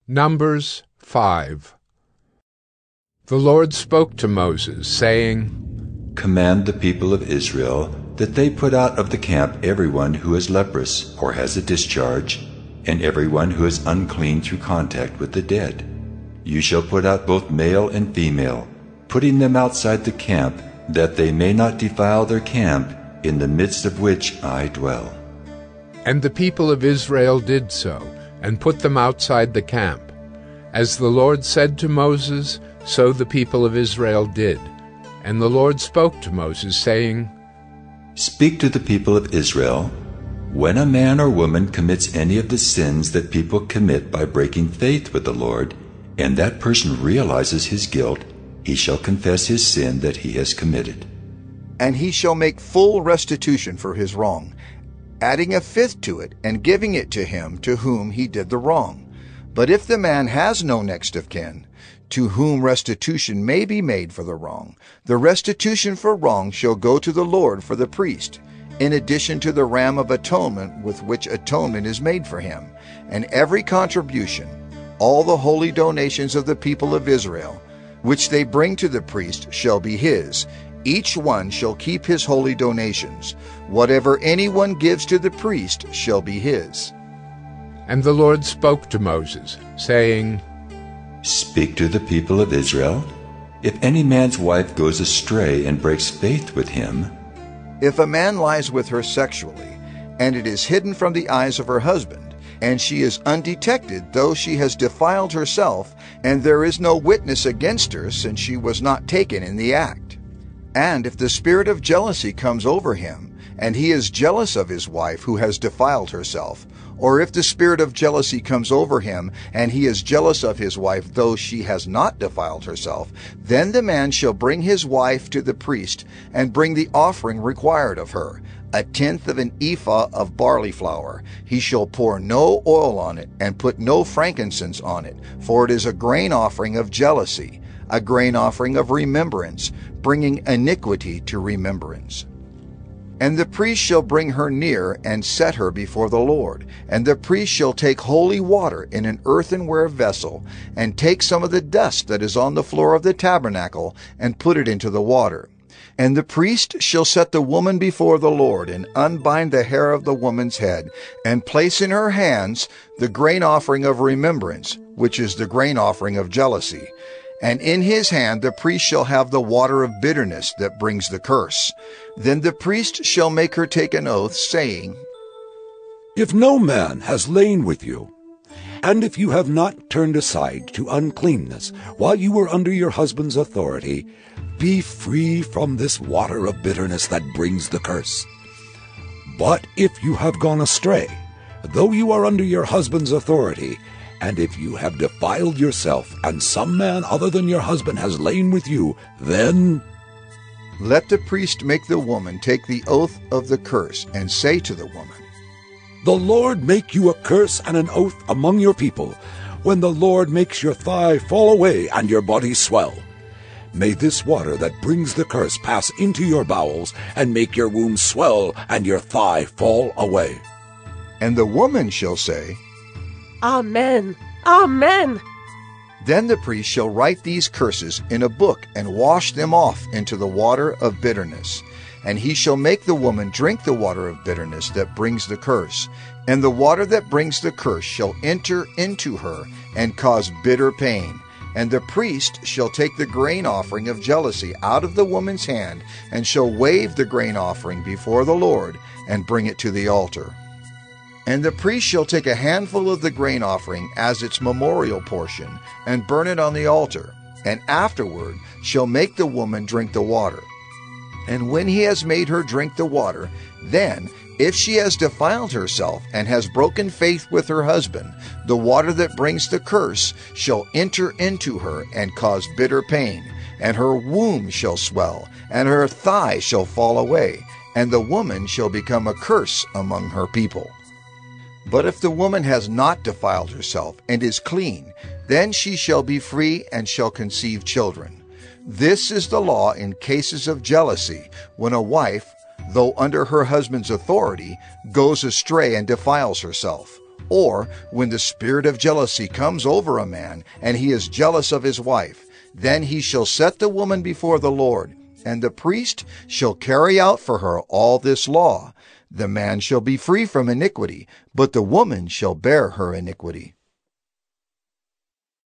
Numbers 5. The Lord spoke to Moses, saying, Command the people of Israel that they put out of the camp everyone who is leprous or has a discharge, and everyone who is unclean through contact with the dead. You shall put out both male and female, putting them outside the camp, that they may not defile their camp, in the midst of which I dwell. And the people of Israel did so, and put them outside the camp. As the Lord said to Moses, so the people of Israel did. And the Lord spoke to Moses, saying, Speak to the people of Israel. When a man or woman commits any of the sins that people commit by breaking faith with the Lord, and that person realizes his guilt, he shall confess his sin that he has committed. And he shall make full restitution for his wrong, adding a fifth to it, and giving it to him to whom he did the wrong. But if the man has no next of kin, to whom restitution may be made for the wrong, the restitution for wrong shall go to the Lord for the priest, in addition to the ram of atonement with which atonement is made for him. And every contribution, all the holy donations of the people of Israel, which they bring to the priest, shall be his. Each one shall keep his holy donations. Whatever anyone gives to the priest shall be his. And the Lord spoke to Moses, saying, Speak to the people of Israel. If any man's wife goes astray and breaks faith with him, if a man lies with her sexually, and it is hidden from the eyes of her husband, and she is undetected, though she has defiled herself, and there is no witness against her, since she was not taken in the act. And if the spirit of jealousy comes over him, and he is jealous of his wife who has defiled herself, or if the spirit of jealousy comes over him, and he is jealous of his wife, though she has not defiled herself, then the man shall bring his wife to the priest, and bring the offering required of her, 1/10 of an ephah of barley flour. He shall pour no oil on it, and put no frankincense on it, for it is a grain offering of jealousy, a grain offering of remembrance, bringing iniquity to remembrance. And the priest shall bring her near, and set her before the Lord. And the priest shall take holy water in an earthenware vessel, and take some of the dust that is on the floor of the tabernacle, and put it into the water. And the priest shall set the woman before the Lord, and unbind the hair of the woman's head, and place in her hands the grain offering of remembrance, which is the grain offering of jealousy. And in his hand the priest shall have the water of bitterness that brings the curse. Then the priest shall make her take an oath, saying, If no man has lain with you, and if you have not turned aside to uncleanness while you were under your husband's authority, be free from this water of bitterness that brings the curse. But if you have gone astray, though you are under your husband's authority, and if you have defiled yourself, and some man other than your husband has lain with you, then let the priest make the woman take the oath of the curse, and say to the woman, The Lord make you a curse and an oath among your people, when the Lord makes your thigh fall away and your body swell. May this water that brings the curse pass into your bowels, and make your womb swell and your thigh fall away. And the woman shall say, Amen. Amen. Then the priest shall write these curses in a book, and wash them off into the water of bitterness. And he shall make the woman drink the water of bitterness that brings the curse. And the water that brings the curse shall enter into her, and cause bitter pain. And the priest shall take the grain offering of jealousy out of the woman's hand, and shall wave the grain offering before the Lord, and bring it to the altar. And the priest shall take a handful of the grain offering as its memorial portion, and burn it on the altar, and afterward shall make the woman drink the water. And when he has made her drink the water, then, if she has defiled herself, and has broken faith with her husband, the water that brings the curse shall enter into her, and cause bitter pain, and her womb shall swell, and her thigh shall fall away, and the woman shall become a curse among her people. But if the woman has not defiled herself, and is clean, then she shall be free, and shall conceive children. This is the law in cases of jealousy, when a wife, though under her husband's authority, goes astray and defiles herself, Or when the spirit of jealousy comes over a man, and he is jealous of his wife, then he shall set the woman before the Lord, and the priest shall carry out for her all this law. The man shall be free from iniquity, but the woman shall bear her iniquity.